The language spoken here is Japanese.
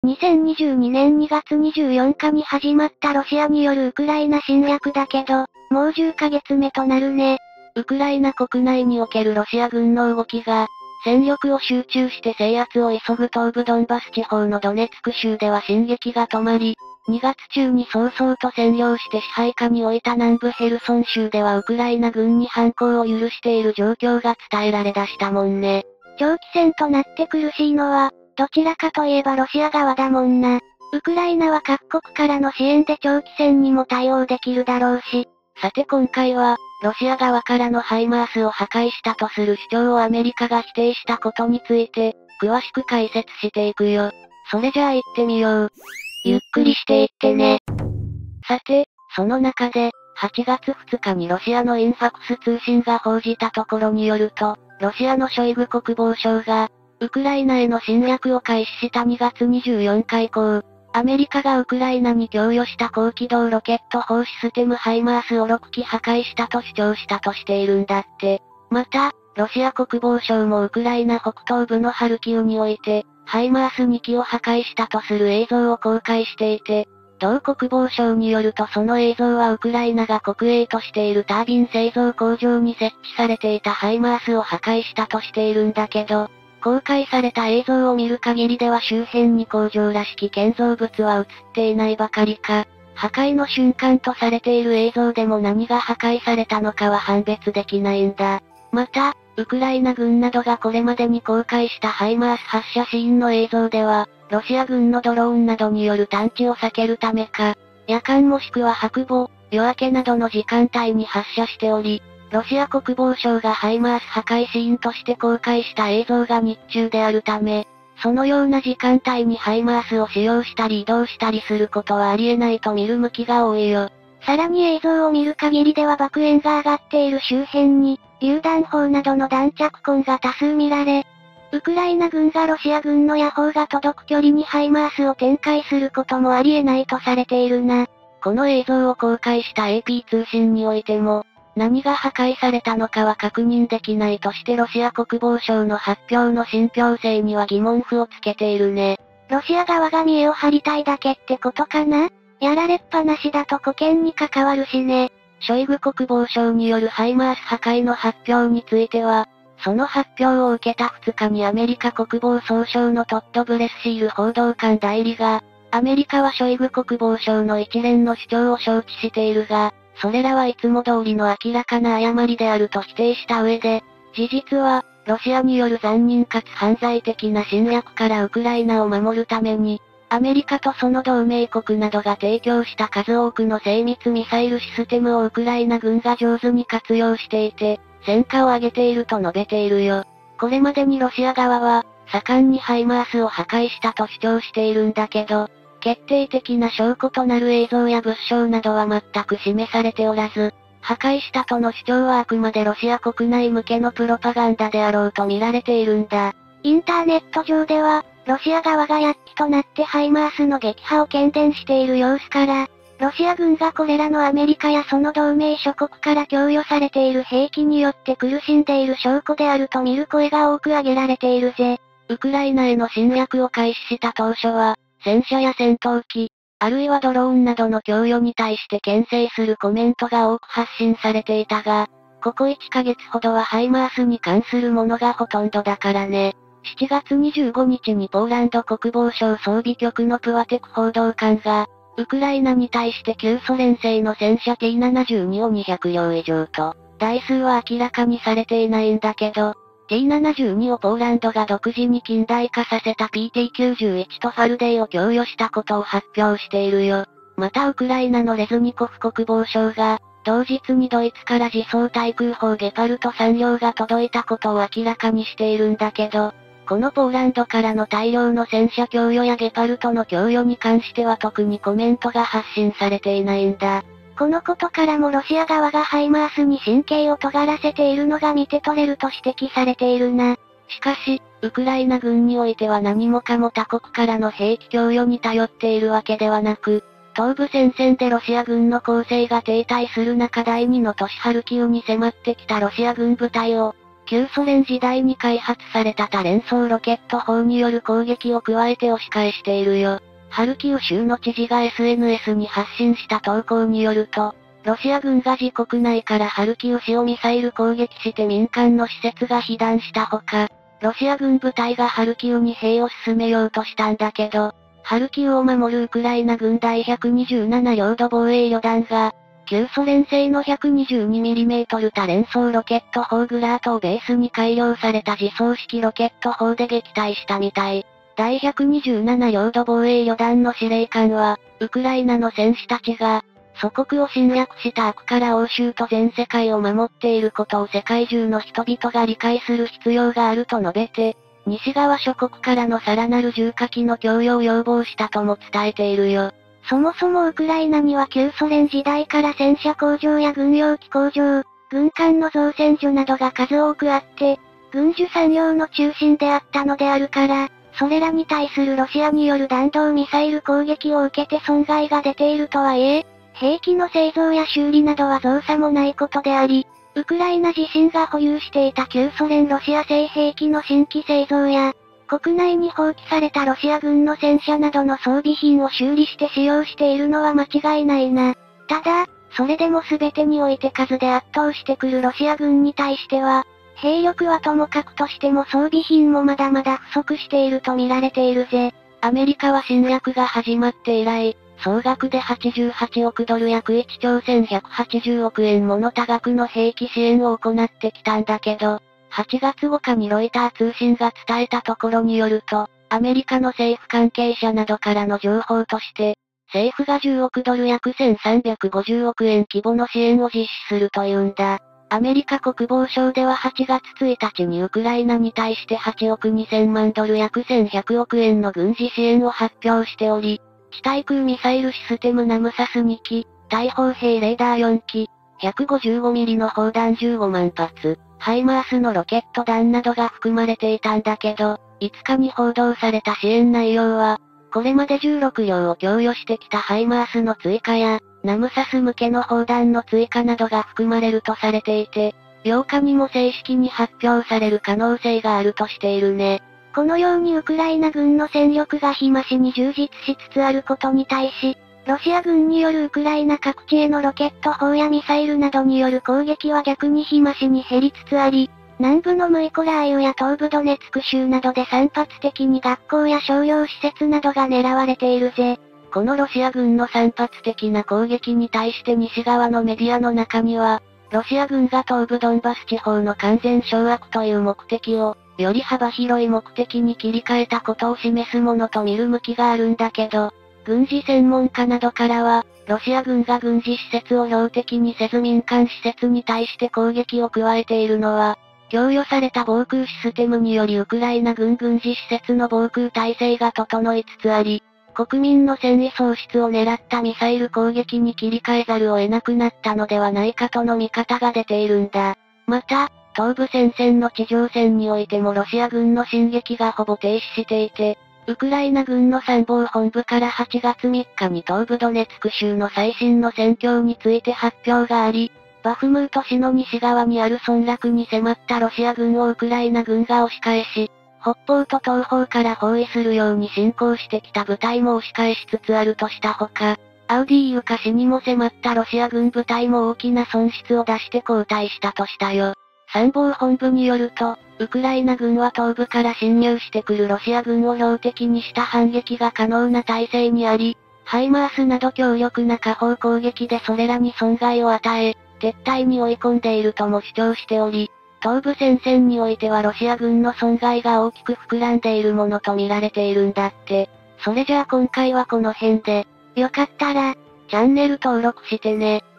2022年2月24日に始まったロシアによるウクライナ侵略だけど、もう10ヶ月目となるね。 ウクライナ国内におけるロシア軍の動きが、戦力を集中して制圧を急ぐ東部ドンバス地方のドネツク州では進撃が止まり、2月中に早々と占領して支配下に置いた南部ヘルソン州ではウクライナ軍に反攻を許している状況が伝えられだしたもんね。 長期戦となって苦しいのは、どちらかといえばロシア側だもんな。ウクライナは各国からの支援で長期戦にも対応できるだろうし。 さて今回は、ロシア側からのハイマースを破壊したとする主張をアメリカが否定したことについて、詳しく解説していくよ。それじゃあ行ってみよう。 ゆっくりしていってね。 さて、その中で、8月2日にロシアのインファクス通信が報じたところによると、ロシアのショイグ国防相が、ウクライナへの侵略を開始した2月24日以降、アメリカがウクライナに供与した高機動ロケット砲システムハイマースを6機破壊したと主張したとしているんだって。また、ロシア国防省もウクライナ北東部のハルキウにおいて、ハイマース2機を破壊したとする映像を公開していて、同国防省によるとその映像はウクライナが国営としているタービン製造工場に設置されていたハイマースを破壊したとしているんだけど、公開された映像を見る限りでは周辺に工場らしき建造物は映っていないばかりか、破壊の瞬間とされている映像でも何が破壊されたのかは判別できないんだ。また、ウクライナ軍などがこれまでに公開したハイマース発射シーンの映像では、ロシア軍のドローンなどによる探知を避けるためか、夜間もしくは白母、夜明けなどの時間帯に発射しており、ロシア国防省がハイマース破壊シーンとして公開した映像が日中であるため、そのような時間帯にハイマースを使用したり移動したりすることはありえないと見る向きが多いよ。 さらに映像を見る限りでは爆煙が上がっている周辺に、榴弾砲などの弾着痕が多数見られ、ウクライナ軍がロシア軍の野砲が届く距離にハイマースを展開することもありえないとされているな。 この映像を公開した AP 通信においても、何が破壊されたのかは確認できないとしてロシア国防省の発表の信憑性には疑問符をつけているね。 ロシア側が見栄を張りたいだけってことかな？やられっぱなしだと保険に関わるしね。 ショイグ国防相によるハイマース破壊の発表については、その発表を受けた2日にアメリカ国防総省のトッド・ブレスシール報道官代理が、アメリカはショイグ国防相の一連の主張を承知しているが、それらはいつも通りの明らかな誤りであると否定した上で、事実は、ロシアによる残忍かつ犯罪的な侵略からウクライナを守るために、アメリカとその同盟国などが提供した数多くの精密ミサイルシステムをウクライナ軍が上手に活用していて、戦果を上げていると述べているよ。これまでにロシア側は、盛んにハイマースを破壊したと主張しているんだけど、決定的な証拠となる映像や物証などは全く示されておらず、破壊したとの主張はあくまでロシア国内向けのプロパガンダであろうと見られているんだ。 インターネット上では、ロシア側が躍起となってハイマースの撃破を喧伝している様子から、ロシア軍がこれらのアメリカやその同盟諸国から供与されている兵器によって苦しんでいる証拠であると見る声が多く挙げられているぜ。 ウクライナへの侵略を開始した当初は、戦車や戦闘機、あるいはドローンなどの供与に対して牽制するコメントが多く発信されていたが、ここ1ヶ月ほどはハイマースに関するものがほとんどだからね。7月25日にポーランド国防省装備局のプワテク報道官が、ウクライナに対して旧ソ連製の戦車 T72 を200両以上と、台数は明らかにされていないんだけど、T72 をポーランドが独自に近代化させた PT91 とファルデイを供与したことを発表しているよ。またウクライナのレズニコフ国防相が、同日にドイツから自走対空砲ゲパルト3両が届いたことを明らかにしているんだけど、このポーランドからの大量の戦車供与やゲパルトの供与に関しては特にコメントが発信されていないんだ。 このことからもロシア側がハイマースに神経を尖らせているのが見て取れると指摘されているな。 しかし、ウクライナ軍においては何もかも他国からの兵器供与に頼っているわけではなく、東部戦線でロシア軍の攻勢が停滞する中第2の都市ハルキウに迫ってきたロシア軍部隊を、 旧ソ連時代に開発された多連装ロケット砲による攻撃を加えて押し返しているよ。ハルキウ州の知事が SNS に発信した投稿によると、ロシア軍が自国内からハルキウ市をミサイル攻撃して民間の施設が被弾したほか、ロシア軍部隊がハルキウに兵を進めようとしたんだけど、ハルキウを守るウクライナ軍第127領土防衛旅団が、旧ソ連製の 122mm 多連装ロケット砲グラートをベースに改良された自走式ロケット砲で撃退したみたい。第127領土防衛旅団の司令官は、ウクライナの戦士たちが、祖国を侵略した悪から欧州と全世界を守っていることを世界中の人々が理解する必要があると述べて、西側諸国からのさらなる重火器の供与を要望したとも伝えているよ。 そもそもウクライナには旧ソ連時代から戦車工場や軍用機工場、軍艦の造船所などが数多くあって、軍需産業の中心であったのであるから、それらに対するロシアによる弾道ミサイル攻撃を受けて損害が出ているとはいえ、兵器の製造や修理などは造作もないことであり、ウクライナ自身が保有していた旧ソ連ロシア製兵器の新規製造や、国内に放棄されたロシア軍の戦車などの装備品を修理して使用しているのは間違いないな。ただ、それでも全てにおいて数で圧倒してくるロシア軍に対しては、兵力はともかくとしても装備品もまだまだ不足していると見られているぜ。 アメリカは侵略が始まって以来、総額で88億ドル約1兆1180億円もの多額の兵器支援を行ってきたんだけど、8月5日にロイター通信が伝えたところによると、アメリカの政府関係者などからの情報として、政府が10億ドル約1350億円規模の支援を実施するというんだ。アメリカ国防省では8月1日にウクライナに対して8億2000万ドル約1100億円の軍事支援を発表しており、地対空ミサイルシステムナムサス2機、大砲兵レーダー4機、155ミリの砲弾15万発、ハイマースのロケット弾などが含まれていたんだけど、5日に報道された支援内容は、これまで16両を供与してきたハイマースの追加や、ナムサス向けの砲弾の追加などが含まれるとされていて、8日にも正式に発表される可能性があるとしているね。 このようにウクライナ軍の戦力が日増しに充実しつつあることに対し、ロシア軍によるウクライナ各地へのロケット砲やミサイルなどによる攻撃は逆に日増しに減りつつあり、南部のムイコラーイウや東部ドネツク州などで散発的に学校や商業施設などが狙われているぜ。 このロシア軍の散発的な攻撃に対して西側のメディアの中には、ロシア軍が東部ドンバス地方の完全掌握という目的を、より幅広い目的に切り替えたことを示すものと見る向きがあるんだけど、軍事専門家などからは、ロシア軍が軍事施設を標的にせず民間施設に対して攻撃を加えているのは、供与された防空システムによりウクライナ軍事施設の防空体制が整いつつあり、国民の戦意喪失を狙ったミサイル攻撃に切り替えざるを得なくなったのではないかとの見方が出ているんだ。また、東部戦線の地上戦においてもロシア軍の進撃がほぼ停止していて、ウクライナ軍の参謀本部から8月3日に東部ドネツク州の最新の戦況について発表があり、バフムート市の西側にある村落に迫ったロシア軍をウクライナ軍が押し返し、北方と東方から包囲するように侵攻してきた部隊も押し返しつつあるとしたほか、アウディーイウカ市にも迫ったロシア軍部隊も大きな損失を出して後退したとしたよ。参謀本部によると、ウクライナ軍は東部から侵入してくるロシア軍を標的にした反撃が可能な体制にあり、ハイマースなど強力な火砲攻撃でそれらに損害を与え、撤退に追い込んでいるとも主張しており、東部戦線においてはロシア軍の損害が大きく膨らんでいるものと見られているんだって。それじゃあ今回はこの辺で、よかったら、チャンネル登録してね。